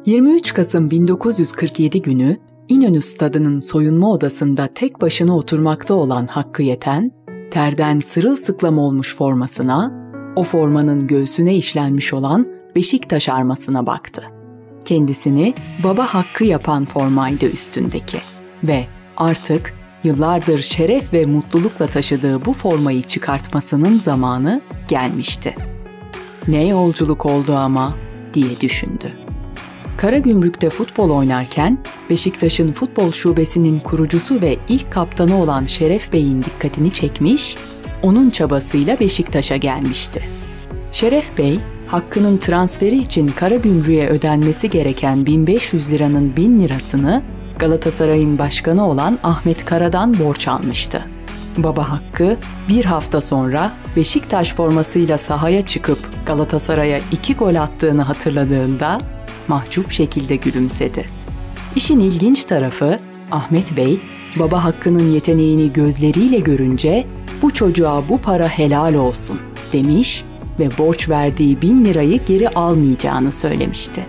23 Kasım 1947 günü İnönü Stadı'nın soyunma odasında tek başına oturmakta olan Hakkı Yeten, terden sırılsıklam olmuş formasına, o formanın göğsüne işlenmiş olan Beşiktaş armasına baktı. Kendisini baba Hakkı yapan formaydı üstündeki ve artık yıllardır şeref ve mutlulukla taşıdığı bu formayı çıkartmasının zamanı gelmişti. Ne yolculuk oldu ama diye düşündü. Karagümrük'te futbol oynarken Beşiktaş'ın futbol şubesinin kurucusu ve ilk kaptanı olan Şeref Bey'in dikkatini çekmiş, onun çabasıyla Beşiktaş'a gelmişti. Şeref Bey, Hakkı'nın transferi için Karagümrük'e ödenmesi gereken 1500 liranın 1000 lirasını Galatasaray'ın başkanı olan Ahmet Kara'dan borç almıştı. Baba Hakkı bir hafta sonra Beşiktaş formasıyla sahaya çıkıp Galatasaray'a 2 gol attığını hatırladığında mahcup şekilde gülümsedi. İşin ilginç tarafı Ahmet Bey, baba Hakkı'nın yeteneğini gözleriyle görünce bu çocuğa bu para helal olsun demiş ve borç verdiği 1000 lirayı geri almayacağını söylemişti.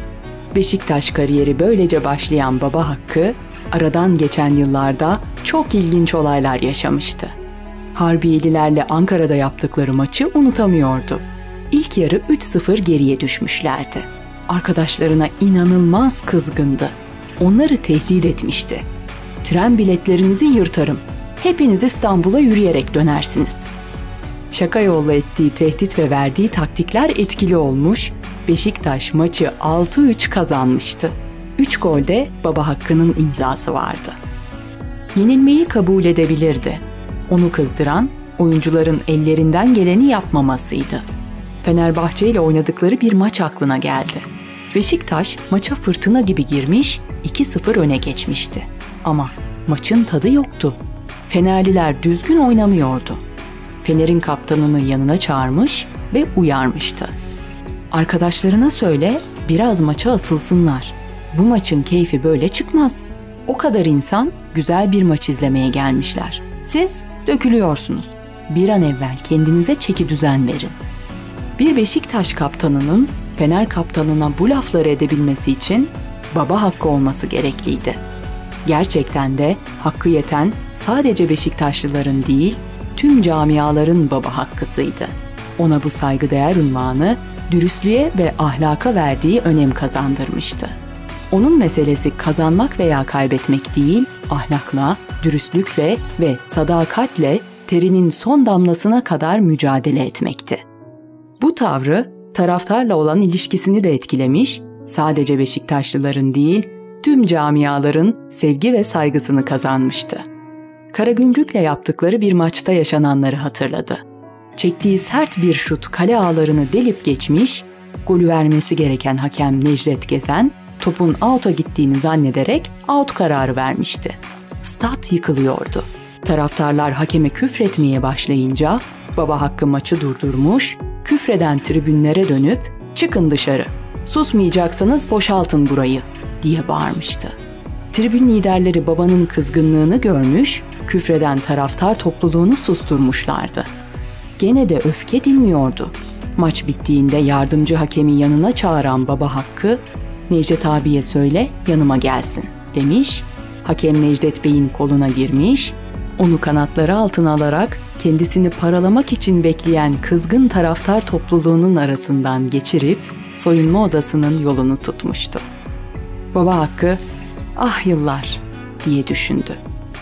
Beşiktaş kariyeri böylece başlayan baba Hakkı, aradan geçen yıllarda çok ilginç olaylar yaşamıştı. Harbiyelilerle Ankara'da yaptıkları maçı unutamıyordu. İlk yarı 3-0 geriye düşmüşlerdi. Arkadaşlarına inanılmaz kızgındı. Onları tehdit etmişti. "Tren biletlerinizi yırtarım. Hepiniz İstanbul'a yürüyerek dönersiniz." Şaka yolla ettiği tehdit ve verdiği taktikler etkili olmuş, Beşiktaş maçı 6-3 kazanmıştı. 3 golde baba Hakkı'nın imzası vardı. Yenilmeyi kabul edebilirdi. Onu kızdıran oyuncuların ellerinden geleni yapmamasıydı. Fenerbahçe ile oynadıkları bir maç aklına geldi. Beşiktaş maça fırtına gibi girmiş, 2-0 öne geçmişti. Ama maçın tadı yoktu. Fenerliler düzgün oynamıyordu. Fener'in kaptanını yanına çağırmış ve uyarmıştı. "Arkadaşlarına söyle, biraz maça asılsınlar. Bu maçın keyfi böyle çıkmaz. O kadar insan güzel bir maç izlemeye gelmişler. Siz dökülüyorsunuz. Bir an evvel kendinize çekidüzen verin." Bir Beşiktaş kaptanının Fener kaptanına bu lafları edebilmesi için baba Hakkı olması gerekliydi. Gerçekten de Hakkı Yeten sadece Beşiktaşlıların değil, tüm camiaların baba Hakkısıydı. Ona bu saygıdeğer unvanı dürüstlüğe ve ahlaka verdiği önem kazandırmıştı. Onun meselesi kazanmak veya kaybetmek değil, ahlakla, dürüstlükle ve sadakatle terinin son damlasına kadar mücadele etmekti. Bu tavrı taraftarla olan ilişkisini de etkilemiş, sadece Beşiktaşlıların değil, tüm camiaların sevgi ve saygısını kazanmıştı. Karagümrük'le yaptıkları bir maçta yaşananları hatırladı. Çektiği sert bir şut kale ağlarını delip geçmiş, golü vermesi gereken hakem Necdet Gezen, topun out'a gittiğini zannederek out kararı vermişti. Stat yıkılıyordu. Taraftarlar hakeme küfretmeye başlayınca baba Hakkı maçı durdurmuş, küfreden tribünlere dönüp "Çıkın dışarı, susmayacaksanız boşaltın burayı" diye bağırmıştı. Tribün liderleri babanın kızgınlığını görmüş, küfreden taraftar topluluğunu susturmuşlardı. Gene de öfke dinmiyordu. Maç bittiğinde yardımcı hakemi yanına çağıran baba Hakkı, "Necdet abiye söyle yanıma gelsin" demiş, hakem Necdet Bey'in koluna girmiş, onu kanatları altına alarak kendisini paralamak için bekleyen kızgın taraftar topluluğunun arasından geçirip soyunma odasının yolunu tutmuştu. Baba Hakkı, "Ah yıllar" diye düşündü.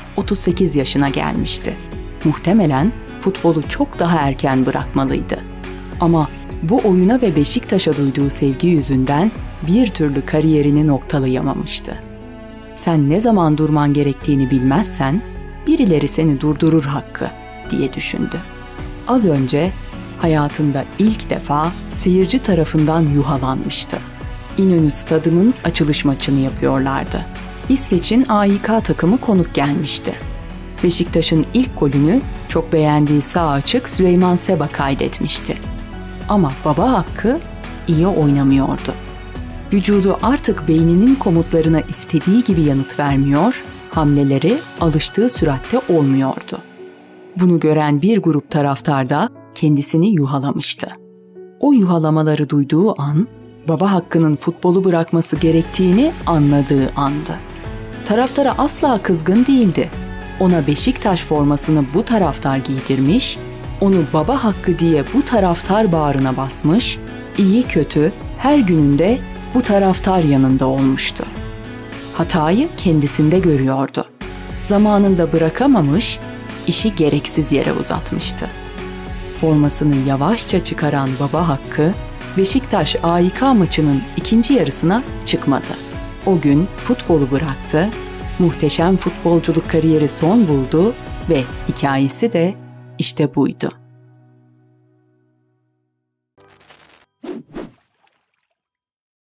38 yaşına gelmişti. Muhtemelen futbolu çok daha erken bırakmalıydı. Ama bu oyuna ve Beşiktaş'a duyduğu sevgi yüzünden bir türlü kariyerini noktalayamamıştı. Sen ne zaman durman gerektiğini bilmezsen birileri seni durdurur Hakkı diye düşündü. Az önce hayatında ilk defa seyirci tarafından yuhalanmıştı. İnönü Stadı'nın açılış maçını yapıyorlardı. İsveç'in AİK takımı konuk gelmişti. Beşiktaş'ın ilk golünü çok beğendiği sağ açık Süleyman Seba kaydetmişti. Ama baba Hakkı iyi oynamıyordu. Vücudu artık beyninin komutlarına istediği gibi yanıt vermiyor, hamleleri alıştığı süratte olmuyordu. Bunu gören bir grup taraftar da kendisini yuhalamıştı. O yuhalamaları duyduğu an Baba Hakkı'nın futbolu bırakması gerektiğini anladığı andı. Taraftara asla kızgın değildi. Ona Beşiktaş formasını bu taraftar giydirmiş, onu Baba Hakkı diye bu taraftar bağrına basmış, iyi kötü her gününde bu taraftar yanında olmuştu. Hatayı kendisinde görüyordu. Zamanında bırakamamış, işi gereksiz yere uzatmıştı. Formasını yavaşça çıkaran Baba Hakkı, Beşiktaş AYK maçının ikinci yarısına çıkmadı. O gün futbolu bıraktı, muhteşem futbolculuk kariyeri son buldu ve hikayesi de işte buydu.